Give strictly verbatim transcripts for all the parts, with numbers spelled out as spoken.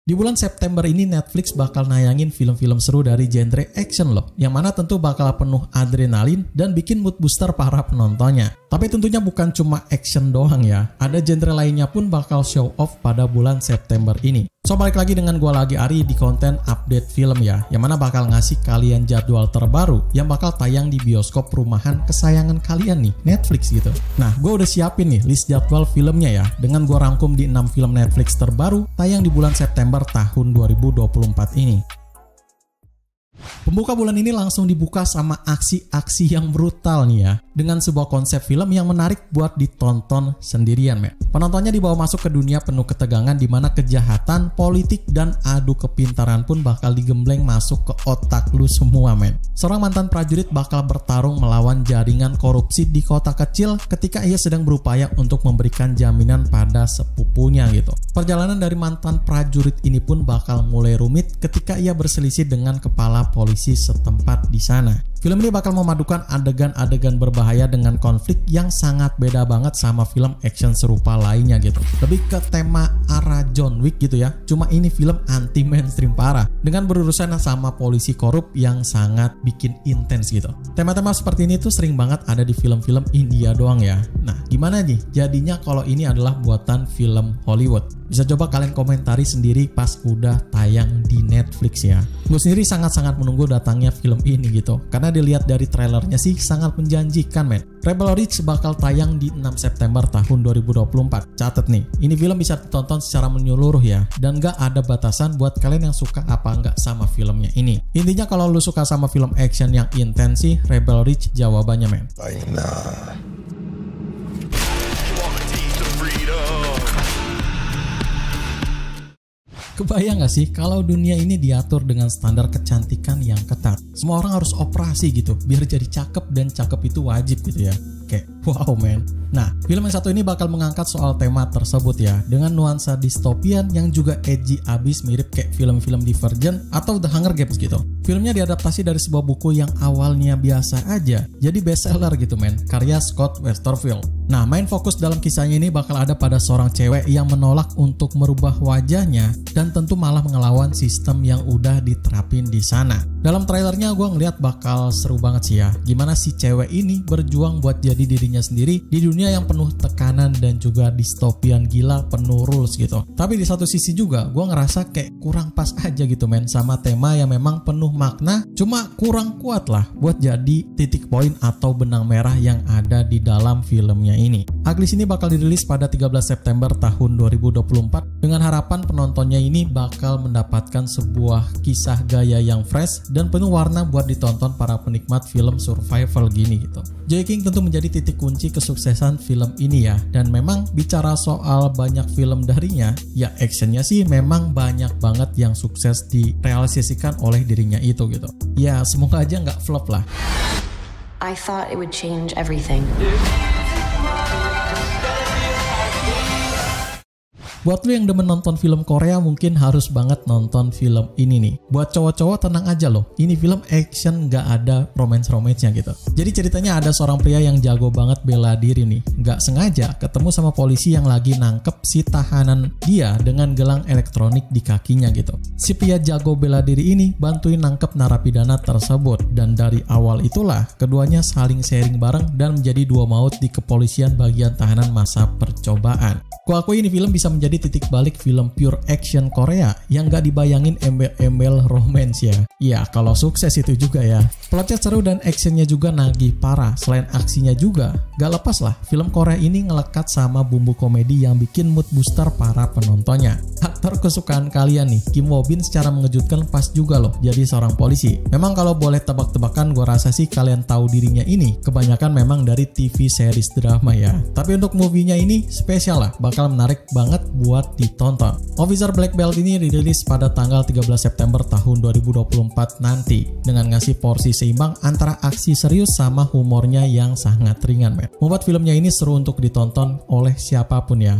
Di bulan September ini Netflix bakal nayangin film-film seru dari genre action loh, yang mana tentu bakal penuh adrenalin dan bikin mood booster para penontonnya. Tapi tentunya bukan cuma action doang ya, ada genre lainnya pun bakal show off pada bulan September ini. So balik lagi dengan gua lagi Ari di konten update film ya, yang mana bakal ngasih kalian jadwal terbaru yang bakal tayang di bioskop rumahan kesayangan kalian nih, Netflix gitu. Nah, gua udah siapin nih list jadwal filmnya ya, dengan gua rangkum di enam film Netflix terbaru tayang di bulan September tahun dua ribu dua puluh empat ini. Pembuka bulan ini langsung dibuka sama aksi-aksi yang brutal nih ya, dengan sebuah konsep film yang menarik buat ditonton sendirian men. Penontonnya dibawa masuk ke dunia penuh ketegangan di mana kejahatan, politik, dan adu kepintaran pun bakal digembleng masuk ke otak lu semua men. Seorang mantan prajurit bakal bertarung melawan jaringan korupsi di kota kecil ketika ia sedang berupaya untuk memberikan jaminan pada sepupunya gitu. Perjalanan dari mantan prajurit ini pun bakal mulai rumit ketika ia berselisih dengan kepala polisi setempat di sana. Film ini bakal memadukan adegan-adegan berbahaya dengan konflik yang sangat beda banget sama film action serupa lainnya gitu. Lebih ke tema arah John Wick gitu ya. Cuma ini film anti mainstream parah dengan berurusan sama polisi korup yang sangat bikin intens gitu. Tema-tema seperti ini tuh sering banget ada di film-film India doang ya. Nah, gimana nih jadinya kalau ini adalah buatan film Hollywood? Bisa coba kalian komentari sendiri pas udah tayang di Netflix ya. Gue sendiri sangat-sangat menunggu datangnya film ini gitu, karena dilihat dari trailernya sih sangat menjanjikan men. Rebel Ridge bakal tayang di enam September tahun dua ribu dua puluh empat. Catat nih, ini film bisa ditonton secara menyeluruh ya, dan gak ada batasan buat kalian yang suka apa enggak sama filmnya ini. Intinya kalau lu suka sama film action yang intens sih, Rebel Ridge jawabannya men. Nah. Kebayang gak sih kalau dunia ini diatur dengan standar kecantikan yang ketat? Semua orang harus operasi gitu, biar jadi cakep, dan cakep itu wajib gitu ya. Kayak wow man. Nah, film yang satu ini bakal mengangkat soal tema tersebut ya, dengan nuansa distopian yang juga edgy abis mirip kayak film-film Divergent atau The Hunger Games gitu. Filmnya diadaptasi dari sebuah buku yang awalnya biasa aja, jadi bestseller gitu men, karya Scott Westerfield. Nah, main fokus dalam kisahnya ini bakal ada pada seorang cewek yang menolak untuk merubah wajahnya dan tentu malah mengelawan sistem yang udah diterapin di sana. Dalam trailernya gue ngeliat bakal seru banget sih ya, gimana si cewek ini berjuang buat jadi dirinya sendiri di dunia yang penuh tekanan dan juga distopian gila penuh rules gitu. Tapi di satu sisi juga gue ngerasa kayak kurang pas aja gitu men, sama tema yang memang penuh makna, cuma kurang kuat lah buat jadi titik poin atau benang merah yang ada di dalam filmnya ini. Ugly ini bakal dirilis pada tiga belas September tahun dua ribu dua puluh empat dengan harapan penontonnya ini bakal mendapatkan sebuah kisah gaya yang fresh dan penuh warna buat ditonton para penikmat film survival gini gitu. Joey King tentu menjadi titik kunci kesuksesan film ini ya, dan memang bicara soal banyak film darinya, ya actionnya sih memang banyak banget yang sukses direalisasikan oleh dirinya itu gitu. Ya semoga aja nggak flop lah. I thought it would change everything. Buat lu yang demen nonton film Korea mungkin harus banget nonton film ini nih. Buat cowok-cowok tenang aja loh, ini film action gak ada romance-romance-nya gitu. Jadi ceritanya ada seorang pria yang jago banget bela diri nih, gak sengaja ketemu sama polisi yang lagi nangkep si tahanan dia dengan gelang elektronik di kakinya gitu. Si pria jago bela diri ini bantuin nangkep narapidana tersebut, dan dari awal itulah keduanya saling sharing bareng dan menjadi dua maut di kepolisian bagian tahanan masa percobaan. Gua akui ini film bisa menjadi titik balik film pure action Korea yang gak dibayangin embel-embel romance ya. Ya kalau sukses itu juga ya. Plotnya seru dan actionnya juga nagih parah. Selain aksinya juga gak lepas lah, film Korea ini ngelekat sama bumbu komedi yang bikin mood booster para penontonnya. Aktor kesukaan kalian nih, Kim Woo Bin secara mengejutkan pas juga loh jadi seorang polisi. Memang kalau boleh tebak-tebakan, gue rasa sih kalian tahu dirinya ini kebanyakan memang dari T V series drama ya. Tapi untuk movie-nya ini spesial lah, bakal menarik banget buat ditonton. Officer Black Belt ini dirilis pada tanggal tiga belas September tahun dua ribu dua puluh empat nanti dengan ngasih porsi seimbang antara aksi serius sama humornya yang sangat ringan men. Membuat filmnya ini seru untuk ditonton oleh siapapun ya.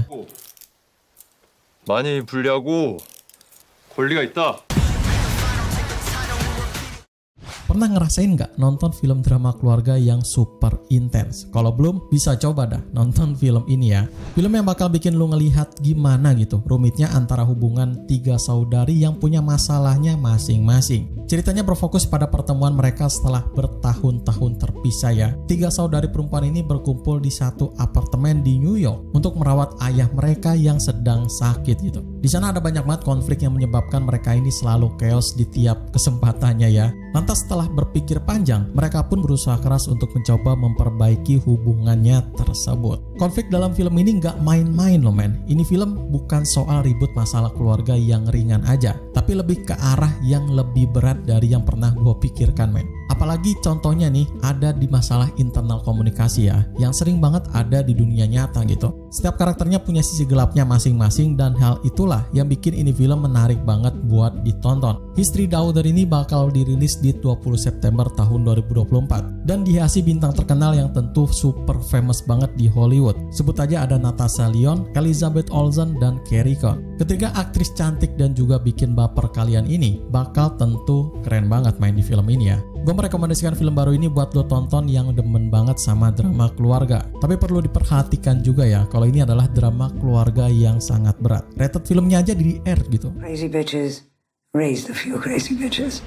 많이 불리하고 권리가 있다. Pernah ngerasain nggak nonton film drama keluarga yang super intens? Kalau belum, bisa coba dah nonton film ini ya. Film yang bakal bikin lu ngelihat gimana gitu rumitnya antara hubungan tiga saudari yang punya masalahnya masing-masing. Ceritanya berfokus pada pertemuan mereka setelah bertahun-tahun terpisah ya. Tiga saudari perempuan ini berkumpul di satu apartemen di New York untuk merawat ayah mereka yang sedang sakit gitu. Di sana ada banyak banget konflik yang menyebabkan mereka ini selalu chaos di tiap kesempatannya ya. Lantas setelah berpikir panjang, mereka pun berusaha keras untuk mencoba memperbaiki hubungannya tersebut. Konflik dalam film ini nggak main-main loh men. Ini film bukan soal ribut masalah keluarga yang ringan aja, tapi lebih ke arah yang lebih berat dari yang pernah gue pikirkan men. Apalagi contohnya nih ada di masalah internal komunikasi ya, yang sering banget ada di dunia nyata gitu. Setiap karakternya punya sisi gelapnya masing-masing dan hal itulah yang bikin ini film menarik banget buat ditonton. History Daughter ini bakal dirilis di dua puluh September tahun dua ribu dua puluh empat dan dihiasi bintang terkenal yang tentu super famous banget di Hollywood. Sebut aja ada Natasha Lyonne, Elizabeth Olsen, dan Carey Coon. Ketiga aktris cantik dan juga bikin baper kalian ini bakal tentu keren banget main di film ini ya. Gue merekomendasikan film baru ini buat lo tonton yang demen banget sama drama keluarga. Tapi perlu diperhatikan juga ya, kalau ini adalah drama keluarga yang sangat berat. Rated filmnya aja di R gitu. Crazy bitches, raise the few crazy bitches.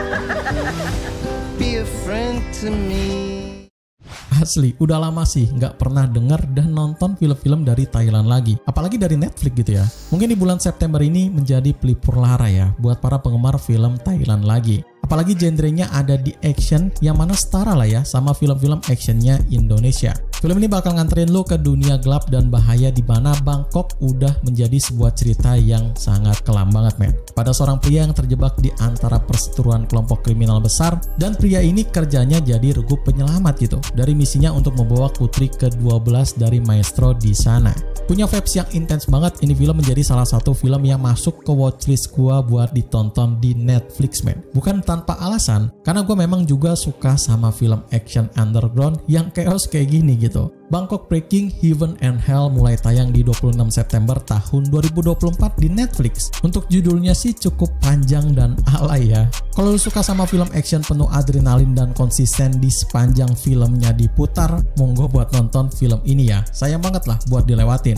Be a friend to me. Asli, udah lama sih nggak pernah denger dan nonton film-film dari Thailand lagi. Apalagi dari Netflix gitu ya. Mungkin di bulan September ini menjadi pelipur lara ya buat para penggemar film Thailand lagi. Apalagi genrenya ada di action yang mana setara lah ya sama film-film actionnya Indonesia. Film ini bakal nganterin lo ke dunia gelap dan bahaya di mana Bangkok udah menjadi sebuah cerita yang sangat kelam banget men. Pada seorang pria yang terjebak di antara perseteruan kelompok kriminal besar dan pria ini kerjanya jadi regu penyelamat gitu dari misinya untuk membawa putri ke dua belas dari maestro di sana. Punya vibes yang intens banget, ini film menjadi salah satu film yang masuk ke watchlist gua buat ditonton di Netflix men. Bukan tanpa alasan, karena gue memang juga suka sama film action underground yang chaos kayak gini gitu. Bangkok Breaking, Heaven and Hell mulai tayang di dua puluh enam September tahun dua ribu dua puluh empat di Netflix. Untuk judulnya sih cukup panjang dan alay ya. Kalau lu suka sama film action penuh adrenalin dan konsisten di sepanjang filmnya diputar, monggo buat nonton film ini ya. Sayang banget lah buat dilewatin.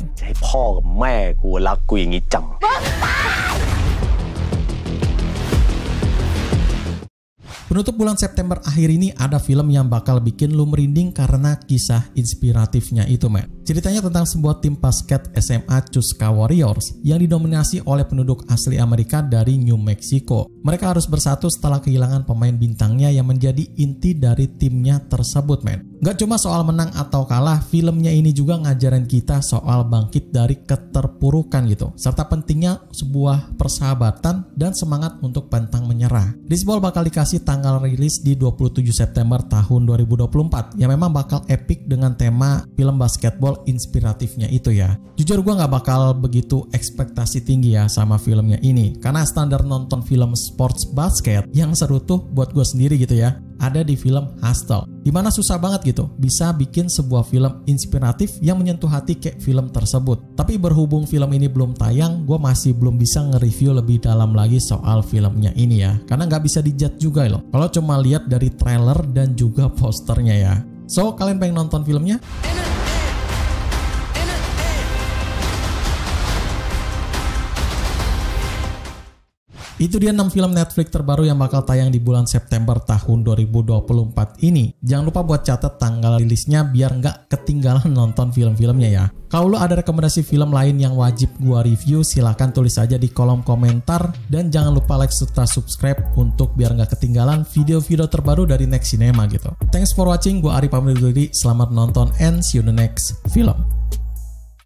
Penutup bulan September akhir ini ada film yang bakal bikin lu merinding karena kisah inspiratifnya itu men. Ceritanya tentang sebuah tim basket S M A Chuska Warriors yang didominasi oleh penduduk asli Amerika dari New Mexico. Mereka harus bersatu setelah kehilangan pemain bintangnya yang menjadi inti dari timnya tersebut men. Gak cuma soal menang atau kalah, filmnya ini juga ngajarin kita soal bangkit dari keterpurukan gitu, serta pentingnya sebuah persahabatan dan semangat untuk pantang menyerah. Disball bakal dikasih tanggal rilis di dua puluh tujuh September tahun dua ribu dua puluh empat yang memang bakal epic dengan tema film basketball inspiratifnya itu ya. Jujur gue gak bakal begitu ekspektasi tinggi ya sama filmnya ini, karena standar nonton film sports basket yang seru tuh buat gue sendiri gitu ya ada di film Hustle, dimana susah banget gitu bisa bikin sebuah film inspiratif yang menyentuh hati kayak film tersebut. Tapi berhubung film ini belum tayang, gue masih belum bisa nge-review lebih dalam lagi soal filmnya ini ya, karena nggak bisa dijudge juga loh kalau cuma lihat dari trailer dan juga posternya ya. So kalian pengen nonton filmnya? Itu dia enam film Netflix terbaru yang bakal tayang di bulan September tahun dua ribu dua puluh empat ini. Jangan lupa buat catat tanggal rilisnya biar nggak ketinggalan nonton film-filmnya ya. Kalau lo ada rekomendasi film lain yang wajib gua review, silahkan tulis aja di kolom komentar. Dan jangan lupa like serta subscribe untuk biar nggak ketinggalan video-video terbaru dari Next Cinema gitu. Thanks for watching, gua Ari pamit undur diri. Selamat nonton and see you in the next film.